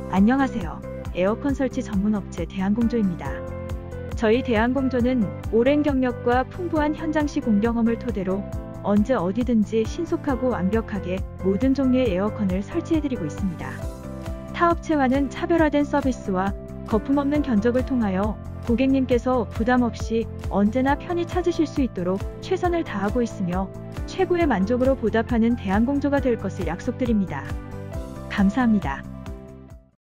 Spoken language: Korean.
안녕하세요. 에어컨 설치 전문 업체 대한공조입니다. 저희 대한공조는 오랜 경력과 풍부한 현장 시공 경험을 토대로 언제 어디든지 신속하고 완벽하게 모든 종류의 에어컨을 설치해드리고 있습니다. 타 업체와는 차별화된 서비스와 거품 없는 견적을 통하여 고객님께서 부담 없이 언제나 편히 찾으실 수 있도록 최선을 다하고 있으며 최고의 만족으로 보답하는 대한공조가 될 것을 약속드립니다. 감사합니다.